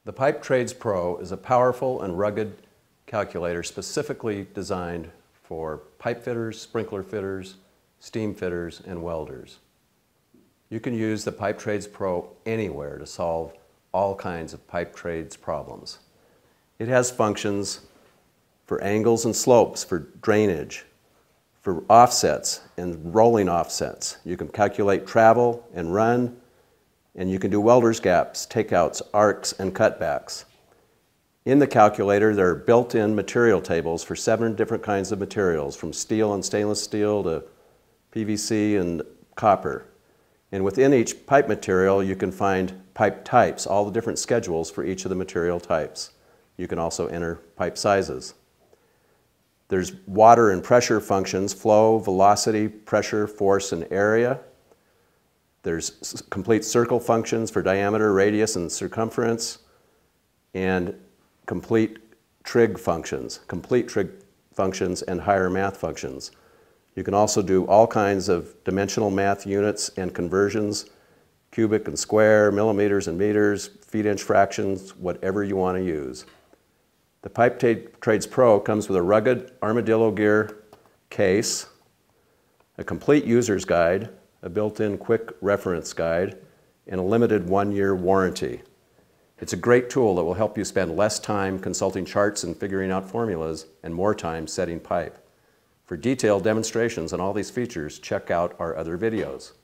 The Pipe Trades Pro is a powerful and rugged calculator specifically designed for pipe fitters, sprinkler fitters, steam fitters, and welders. You can use the Pipe Trades Pro anywhere to solve all kinds of pipe trades problems. It has functions for angles and slopes, for drainage, for offsets and rolling offsets. You can calculate travel and run, and you can do welder's gaps, takeouts, arcs, and cutbacks. In the calculator, there are built-in material tables for 7 different kinds of materials, from steel and stainless steel to PVC and copper. And within each pipe material, you can find pipe types, all the different schedules for each of the material types. You can also enter pipe sizes. There's water and pressure functions: flow, velocity, pressure, force, and area. There's complete circle functions for diameter, radius, and circumference, and complete trig functions and higher math functions. You can also do all kinds of dimensional math units and conversions: cubic and square, millimeters and meters, feet-inch fractions, whatever you want to use. The Pipe Trades Pro comes with a rugged armadillo gear case, a complete user's guide, a built-in quick reference guide, and a limited 1-year warranty. It's a great tool that will help you spend less time consulting charts and figuring out formulas and more time setting pipe. For detailed demonstrations on all these features, check out our other videos.